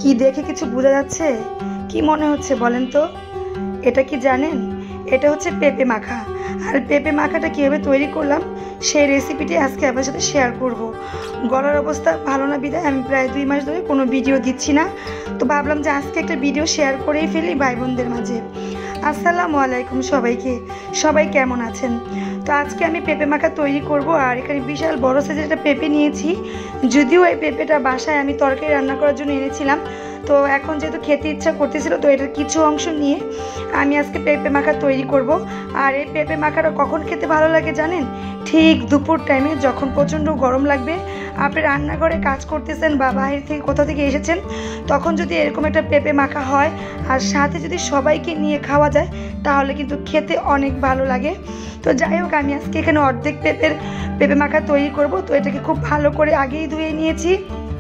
কি দেখে কিছু বোঝা যাচ্ছে? কি মনে হচ্ছে বলেন তো? এটা কি জানেন? এটা হচ্ছে পেঁপে মাখা। আর পেঁপে মাখাটা কীভাবে তৈরি করলাম সেই রেসিপিটি আজকে আপনার সাথে শেয়ার করব। গলার অবস্থা ভালো না বিধায় আমি প্রায় 2 মাস ধরে কোনো ভিডিও দিচ্ছি না, তো ভাবলাম যে আজকে একটা ভিডিও শেয়ার করেই ফেলি ভাই বোনদের মাঝে। আসসালামু আলাইকুম সবাইকে, সবাই কেমন আছেন? তো আজকে আমি পেঁপে মাখা তৈরি করব। আর এখানে বিশাল বড় সাইজের একটা পেঁপে নিয়েছি। যদিও এই পেঁপেটা বাসায় আমি তরকারি রান্না করার জন্য এনেছিলাম, তো এখন যেহেতু খেতে ইচ্ছা করতেছিল তো এটার কিছু অংশ নিয়ে আমি আজকে পেঁপে মাখা তৈরি করব। আর এই পেঁপে মাখাটা কখন খেতে ভালো লাগে জানেন? ঠিক দুপুর টাইমে, যখন প্রচণ্ড গরম লাগবে, আপনি রান্নাঘরে কাজ করতেছেন বা বাইরে থেকে কোথা থেকে এসেছেন, তখন যদি এরকম একটা পেঁপে মাখা হয় আর সাথে যদি সবাইকে নিয়ে খাওয়া যায় তাহলে কিন্তু খেতে অনেক ভালো লাগে। তো যাই হোক, আমি আজকে এখানে অর্ধেক পেঁপে মাখা তৈরি করব। তো এটাকে খুব ভালো করে আগেই ধুয়ে নিয়েছি।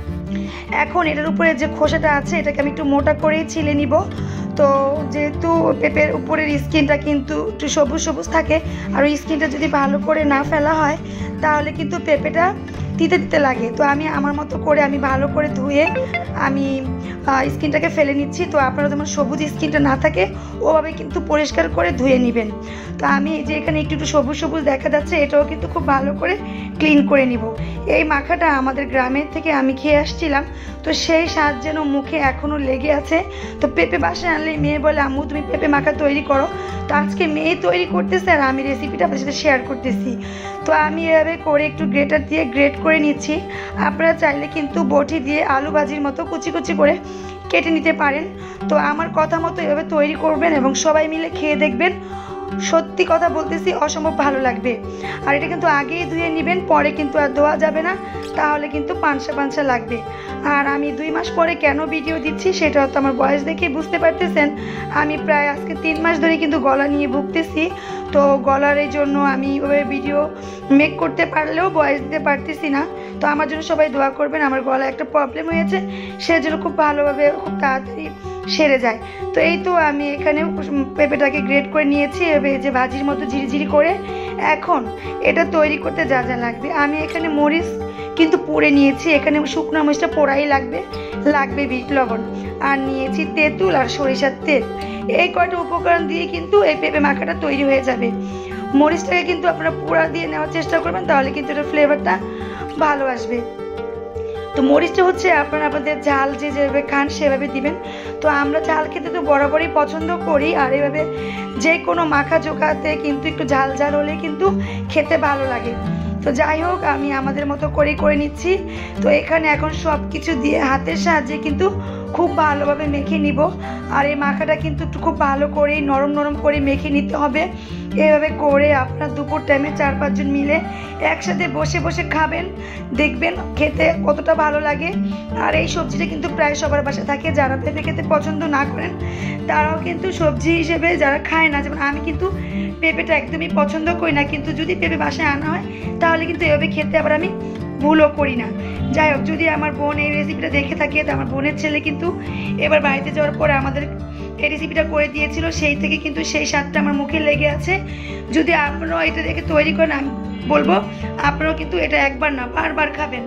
এখন এটার উপরে যে খোসাটা আছে এটাকে আমি একটু মোটা করেই ছিলে নিব। তো যেহেতু পেঁপের উপরের স্কিনটা কিন্তু একটু সবুজ সবুজ থাকে, আর ওই স্কিনটা যদি ভালো করে না ফেলা হয় তাহলে কিন্তু পেঁপেটা তিতে তিতে লাগে। তো আমি আমার মতো করে আমি ভালো করে ধুয়ে আমি স্কিনটাকে ফেলে নিচ্ছি। তো আপনারা যেমন সবুজ স্কিনটা না থাকে ওভাবে কিন্তু পরিষ্কার করে ধুয়ে নেবেন। তো আমি এই যে এখানে একটু সবুজ সবুজ দেখা যাচ্ছে, এটাও কিন্তু খুব ভালো করে ক্লিন করে নিব। এই মাখাটা আমাদের গ্রামের থেকে আমি খেয়ে আসছিলাম, তো সেই স্বাদ যেন মুখে এখনও লেগে আছে। তো পেঁপে বাসায় আনলে মেয়ে বলে, আম্মু তুমি পেঁপে মাখা তৈরি করো। তো আজকে মেয়ে তৈরি করতেছে আর আমি রেসিপিটা আপনার সাথে শেয়ার করতেছি। তো আমি এভাবে করে একটু গ্রেটার দিয়ে গ্রেট করে নিচ্ছি। আপনারা চাইলে কিন্তু বটি দিয়ে আলু ভাজির মতো কুচি কুচি করে কেটে নিতে পারেন। তো আমার কথা মতো এভাবে তৈরি করবেন এবং সবাই মিলে খেয়ে দেখবেন, সত্যি কথা বলতেছি অসম্ভব ভালো লাগবে। আর এটা কিন্তু আগেই ধুয়ে নেবেন, পরে কিন্তু আর ধোয়া যাবে না, তাহলে কিন্তু পানসা পানসা লাগবে। আর আমি 2 মাস পরে কেন ভিডিও দিচ্ছি সেটা তো আমার বয়স দেখেই বুঝতে পারতেছেন। আমি প্রায় আজকে 3 মাস ধরে কিন্তু গলা নিয়ে ভুগতেছি। তো গলার এই জন্য আমি ওই ভিডিও মেক করতে পারলেও বয়স দিতে পারতেছি না। তো আমার জন্য সবাই দোয়া করবেন। আমার গলায় একটা প্রবলেম হয়েছে, সেজন্য খুব ভালোভাবে খুব তাড়াতাড়ি সেরে যায়। তো এই তো আমি এখানে পেঁপেটাকে গ্রেট করে নিয়েছি এভাবে যে ভাজির মতো ঝিরিঝিরি করে। এখন এটা তৈরি করতে যা যা লাগবে, আমি এখানে মরিচ কিন্তু পুড়ে নিয়েছি। এখানে শুকনো মরিচটা পোড়াই লাগবে বিট লবণ, আর নিয়েছি তেঁতুল আর সরিষার তেল। এই কয়টা উপকরণ দিয়ে কিন্তু এই পেঁপে মাখাটা তৈরি হয়ে যাবে। মরিচটাকে কিন্তু আপনারা পোড়া দিয়ে নেওয়ার চেষ্টা করবেন, তাহলে কিন্তু এটার ফ্লেভারটা ভালো আসবে। তো মরিচটা হচ্ছে আপনারা আপনাদের ঝাল যেভাবে খান সেভাবে দিবেন। তো আমরা ঝাল খেতে তো বরাবরই পছন্দ করি, আর এভাবে যে কোনো মাখা জোখাতে কিন্তু একটু ঝাল ঝাল হলে কিন্তু খেতে ভালো লাগে। তো যাই হোক, আমি আমাদের মতো করে নিচ্ছি। তো এখানে এখন সব কিছু দিয়ে হাতের সাহায্যে কিন্তু খুব ভালোভাবে মেখে নিব। আর এই মাখাটা কিন্তু একটু খুব ভালো করে নরম নরম করে মেখে নিতে হবে। এভাবে করে আপনার দুপুর টাইমে 4-5 জন মিলে একসাথে বসে বসে খাবেন, দেখবেন খেতে কতটা ভালো লাগে। আর এই সবজিটা কিন্তু প্রায় সবার বাসায় থাকে। যারা পেঁপে খেতে পছন্দ না করেন তারাও কিন্তু সবজি হিসেবে, যারা খায় না, যেমন আমি কিন্তু পেঁপেটা একদমই পছন্দ করি না, কিন্তু যদি পেঁপে বাসায় আনা হয় তাহলে কিন্তু এভাবে খেতে আবার আমি ভুলও করি না। যাই হোক, যদি আমার বোন এই রেসিপিটা দেখে থাকে, তো আমার বোনের ছেলে কিন্তু এবার বাড়িতে যাওয়ার পরে আমাদের এই রেসিপিটা করে দিয়েছিল, সেই থেকে কিন্তু সেই স্বাদটা আমার মুখে লেগে আছে। যদি আপনারাও এটা দেখে তৈরি করেন, আমি বলবো আপনারাও কিন্তু এটা একবার না বারবার খাবেন।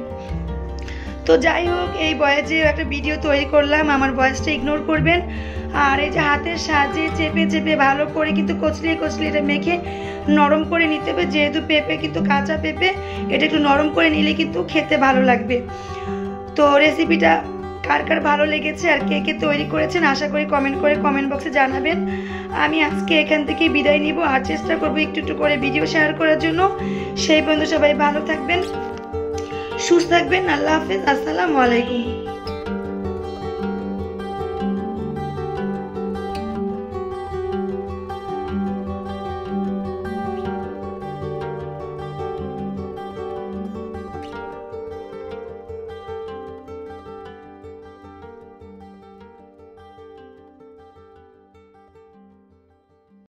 তো যাই হোক, এই বয়সে একটা ভিডিও তৈরি করলাম, আমার বয়সটা ইগনোর করবেন। আর এই যে হাতের সাহায্যে চেপে চেপে ভালো করে কিন্তু কচলিয়ে কচলিয়ে এটা মেখে নরম করে নিতে হবে। যেহেতু পেঁপে কিন্তু কাঁচা পেঁপে, এটা একটু নরম করে নিলে কিন্তু খেতে ভালো লাগবে। তো রেসিপিটা কার কার ভালো লেগেছে আর কে কে তৈরি করেছেন আশা করি কমেন্ট বক্সে জানাবেন। আমি আজকে এখান থেকে বিদায় নিব, আর চেষ্টা করবো একটু একটু করে ভিডিও শেয়ার করার জন্য। সেই পর্যন্ত সবাই ভালো থাকবেন, সুস্থ থাকবেন। আল্লাহ হাফেজ, আসসালামু আলাইকুম।